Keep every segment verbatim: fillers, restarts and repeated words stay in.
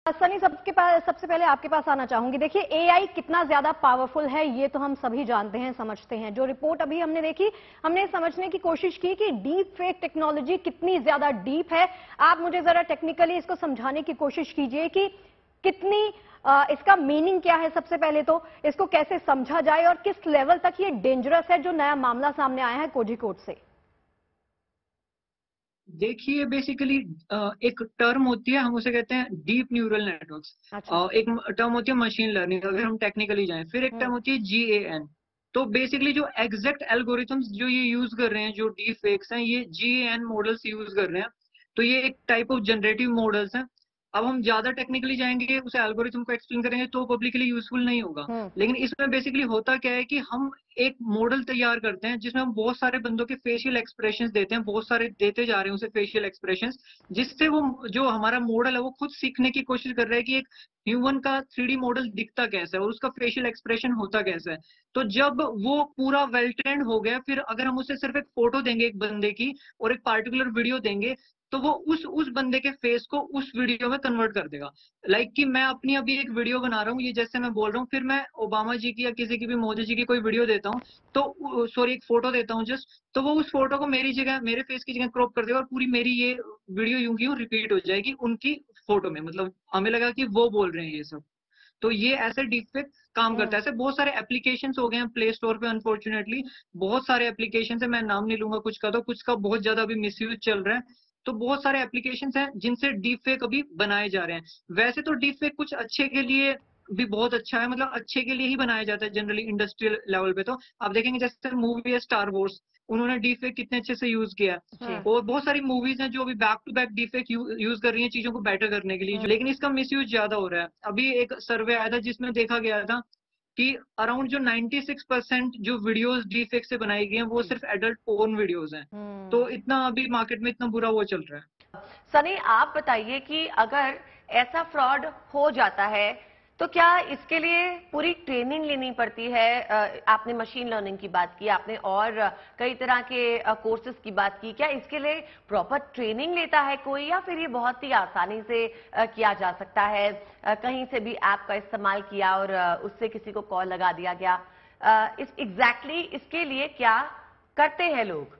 सनी, सबके पास सबसे पहले आपके पास आना चाहूंगी। देखिए, एआई कितना ज्यादा पावरफुल है ये तो हम सभी जानते हैं, समझते हैं। जो रिपोर्ट अभी हमने देखी, हमने समझने की कोशिश की कि डीप फेक टेक्नोलॉजी कितनी ज्यादा डीप है। आप मुझे जरा टेक्निकली इसको समझाने की कोशिश कीजिए कि कितनी आ, इसका मीनिंग क्या है। सबसे पहले तो इसको कैसे समझा जाए और किस लेवल तक ये डेंजरस है, जो नया मामला सामने आया है कोझिकोड से। देखिए बेसिकली एक टर्म होती है, हम उसे कहते हैं डीप न्यूरल नेटवर्क्स। अच्छा। एक टर्म होती है मशीन लर्निंग, अगर हम टेक्निकली जाएं। फिर एक टर्म हम्म। होती है जी ए एन। तो बेसिकली जो एग्जैक्ट एल्गोरिथम्स जो ये यूज कर रहे हैं, जो डीप फेक्स हैं, ये G A N models use कर रहे हैं। तो ये एक टाइप ऑफ जनरेटिव मॉडल्स हैं। अब हम ज्यादा टेक्निकली जाएंगे, उसे एल्गोरिथम को एक्सप्लेन करेंगे तो पब्लिकली यूजफुल नहीं होगा। हम्म। लेकिन इसमें बेसिकली होता क्या है कि हम एक मॉडल तैयार करते हैं जिसमें हम बहुत सारे बंदों के फेशियल एक्सप्रेशंस देते हैं, बहुत सारे देते जा रहे हैं उसे फेशियल एक्सप्रेशंस, जिससे वो जो हमारा मॉडल है वो खुद सीखने की कोशिश कर रहा है कि एक ह्यूमन का थ्री डी मॉडल दिखता कैसा है और उसका फेशियल एक्सप्रेशन होता कैसा है। तो जब वो पूरा वेल ट्रेंड हो गया, फिर अगर हम उसे सिर्फ एक फोटो देंगे एक बंदे की और एक पार्टिकुलर वीडियो देंगे, तो वो उस उस बंदे के फेस को उस वीडियो में कन्वर्ट कर देगा। लाइक like कि मैं अपनी अभी एक वीडियो बना रहा हूँ, ये जैसे मैं बोल रहा हूँ, फिर मैं ओबामा जी की या किसी की भी, मोदी जी की कोई वीडियो देता हूँ, तो सॉरी एक फोटो देता हूँ जस्ट, तो वो उस फोटो को मेरी जगह, मेरे फेस की जगह क्रॉप कर देगा और पूरी मेरी ये वीडियो यूं की यूं रिपीट हो जाएगी उनकी फोटो में। मतलब हमें लगा कि वो बोल रहे हैं ये सब। तो ये ऐसे डीपफेक काम करता है। ऐसे बहुत सारे एप्लीकेशंस हो गए हैं प्ले स्टोर पे, अनफॉर्चुनेटली बहुत सारे एप्लीकेशन है। मैं नाम नहीं लूंगा कुछ का, तो कुछ का बहुत ज्यादा अभी मिसयूज चल रहा है। तो बहुत सारे एप्लीकेशंस हैं जिनसे डीपफेक अभी बनाए जा रहे हैं। वैसे तो डीपफेक कुछ अच्छे के लिए भी बहुत अच्छा है, मतलब अच्छे के लिए ही बनाया जाता है जनरली इंडस्ट्रियल लेवल पे। तो आप देखेंगे जैसे मूवी है स्टार वॉर्स, उन्होंने डीफेक कितने अच्छे से यूज किया है। जी। और बहुत सारी मूवीज हैं जो अभी back to back deepfake use कर रही हैं चीजों को बेटर करने के लिए, हम्म। लेकिन इसका मिसयूज ज्यादा हो रहा है। अभी एक सर्वे आया था जिसमें देखा गया था कि अराउंड जो छियानवे परसेंट जो वीडियोस डीफेक से बनाई गई हैं वो जी। सिर्फ एडल्ट पोर्न वीडियोस हैं। हम्म। तो इतना अभी मार्केट में इतना बुरा वो चल रहा है। सनी, आप बताइए कि अगर ऐसा फ्रॉड हो जाता है तो क्या इसके लिए पूरी ट्रेनिंग लेनी पड़ती है? अ, आपने मशीन लर्निंग की बात की, आपने और कई तरह के कोर्सेज की बात की। क्या इसके लिए प्रॉपर ट्रेनिंग लेता है कोई, या फिर ये बहुत ही आसानी से अ, किया जा सकता है? अ, कहीं से भी ऐप का इस्तेमाल किया और अ, उससे किसी को कॉल लगा दिया गया। अ, इस एग्जैक्टली इसके लिए क्या करते हैं लोग?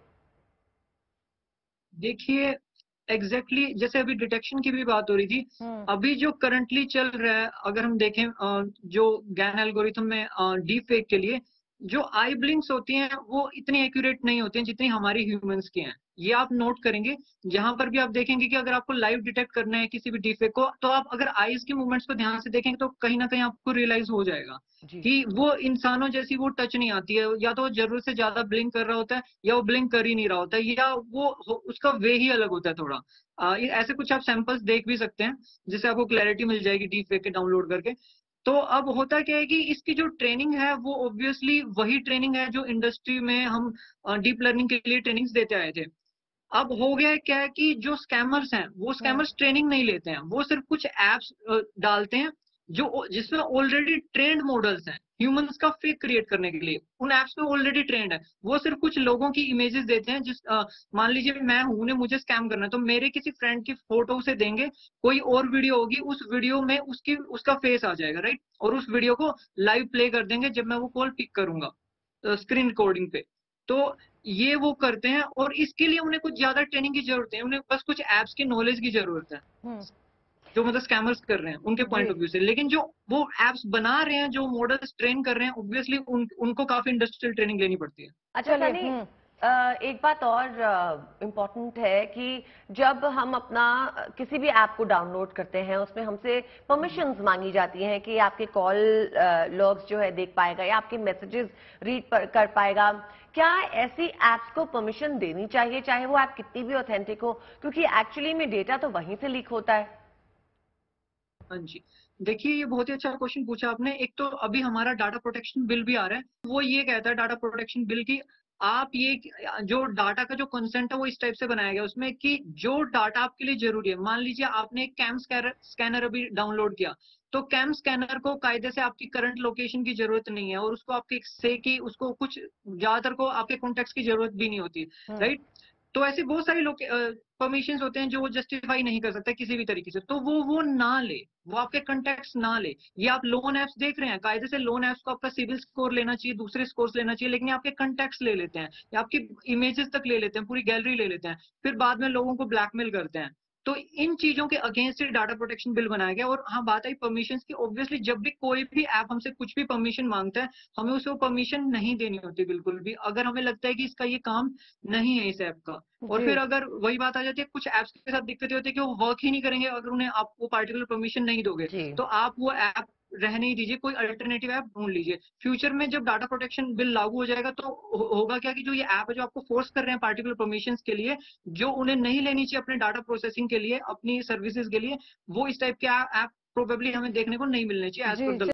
देखिए एग्जैक्टली exactly, जैसे अभी डिटेक्शन की भी बात हो रही थी, हम्म। अभी जो करंटली चल रहा है, अगर हम देखें अ, जो गैन एल्गोरिथम में डीप फेक के लिए जो आई ब्लिंक्स होती हैं वो इतनी एक्यूरेट नहीं होती हैं जितनी हमारी ह्यूमंस की हैं। ये आप नोट करेंगे, जहां पर भी आप देखेंगे कि अगर आपको लाइव डिटेक्ट करना है किसी भी डीफेक को, तो आप अगर आईज की मूवमेंट्स को ध्यान से देखेंगे तो कहीं ना कहीं आपको रियलाइज हो जाएगा जी। कि वो इंसानों जैसी वो टच नहीं आती है। या तो वो जरूरत से ज्यादा ब्लिंक कर रहा होता है, या वो ब्लिंक कर ही नहीं रहा होता है, या वो उसका वे ही अलग होता है थोड़ा। आ, ये ऐसे कुछ आप सैंपल्स देख भी सकते हैं जिससे आपको क्लैरिटी मिल जाएगी डीप फेक के डाउनलोड करके। तो अब होता क्या है कि इसकी जो ट्रेनिंग है वो ऑब्वियसली वही ट्रेनिंग है जो इंडस्ट्री में हम डीप लर्निंग के लिए ट्रेनिंग्स देते आए थे। अब हो गया क्या है कि जो स्कैमर्स हैं वो हम्म। स्कैमर्स ट्रेनिंग नहीं लेते हैं, वो सिर्फ कुछ एप्स डालते हैं जो जिसमें ऑलरेडी ट्रेंड मॉडल्स हैं ह्यूमंस का फेक क्रिएट करने के लिए। उन एप्स में ऑलरेडी ट्रेंड है, वो सिर्फ कुछ लोगों की इमेजेस देते हैं। जिस अ, मान लीजिए मैं हूं ने मुझे स्कैम करना है, तो मेरे किसी फ्रेंड की फोटो उसे देंगे, कोई और वीडियो होगी, उस वीडियो में उसकी उसका फेस आ जाएगा, राइट, और उस वीडियो को लाइव प्ले कर देंगे जब मैं वो कॉल पिक करूंगा स्क्रीन रिकॉर्डिंग पे। तो ये वो करते हैं, और इसके लिए उन्हें कुछ ज्यादा ट्रेनिंग की जरूरत है, उन्हें बस कुछ एप्स की नॉलेज की जरूरत है हम्म। जो मतलब स्कैमर्स कर रहे हैं उनके जी। पॉइंट ऑफ व्यू से। लेकिन जो वो एप्स बना रहे हैं, जो मॉडल्स ट्रेन कर रहे हैं, ऑब्वियसली उन, उनको काफी इंडस्ट्रियल ट्रेनिंग लेनी पड़ती है। अच्छा चलिए। सनी, हम्म। अ, एक बात और इम्पोर्टेंट है कि जब हम अपना अ, किसी भी ऐप को डाउनलोड करते हैं उसमें हमसे परमिशंस मांगी जाती हैं कि आपके कॉल लॉग्स जो है देख पाएगा या आपके मैसेजेस रीड कर पाएगा। क्या ऐसी एप्स को परमिशन देनी चाहिए, चाहे वो ऐप कितनी भी ऑथेंटिक हो, क्योंकि एक्चुअली में डेटा तो वहीं से लीक होता है? हाँ जी, देखिए ये बहुत ही अच्छा क्वेश्चन पूछा आपने। एक तो अभी हमारा डाटा प्रोटेक्शन बिल भी आ रहा है, वो ये कहता है डाटा प्रोटेक्शन बिल की आप ये जो डाटा का जो कंसेंट है वो इस टाइप से बनाया गया उसमें कि जो डाटा आपके लिए जरूरी है, मान लीजिए आपने एक कैम स्कैनर स्कैनर अभी डाउनलोड किया, तो कैम स्कैनर को कायदे से आपकी करंट लोकेशन की जरूरत नहीं है, और उसको आपके से कि उसको कुछ ज्यादातर को आपके कॉन्टेक्ट की जरूरत भी नहीं होती, हम्म। राइट। तो ऐसे बहुत सारे लोग परमिशंस होते हैं जो वो जस्टिफाई नहीं कर सकता किसी भी तरीके से, तो वो वो ना ले, वो आपके कॉन्टेक्ट्स ना ले। ये आप लोन एप्स देख रहे हैं, कायदे से लोन एप्स को आपका सिविल स्कोर लेना चाहिए, दूसरे स्कोर्स लेना चाहिए, लेकिन ये आपके कॉन्टेक्ट्स ले लेते हैं या आपकी इमेजेस तक ले लेते हैं, पूरी गैलरी ले लेते हैं, फिर बाद में लोगों को ब्लैकमेल करते हैं। तो इन चीजों के अगेंस्ट डाटा प्रोटेक्शन बिल बनाया गया। और हाँ, बात आई परमिशंस की, ऑब्वियसली जब भी कोई भी ऐप हमसे कुछ भी परमिशन मांगता है, हमें उसे वो परमिशन नहीं देनी होती बिल्कुल भी, अगर हमें लगता है कि इसका ये काम नहीं है इस ऐप का। और फिर अगर वही बात आ जाती है, कुछ ऐप्स के साथ दिक्कत होती है कि वो वर्क ही नहीं करेंगे अगर उन्हें आप वो पार्टिकुलर परमिशन नहीं दोगे, तो आप वो ऐप रहने ही दीजिए, कोई अल्टरनेटिव ऐप ढूंढ लीजिए। फ्यूचर में जब डाटा प्रोटेक्शन बिल लागू हो जाएगा तो हो, होगा क्या कि जो ये ऐप है जो आपको फोर्स कर रहे हैं पार्टिकुलर परमिशंस के लिए, जो उन्हें नहीं लेनी चाहिए अपने डाटा प्रोसेसिंग के लिए, अपनी सर्विसेज के लिए, वो इस टाइप के ऐप प्रोबेबली हमें देखने को नहीं मिलने चाहिए एज पर द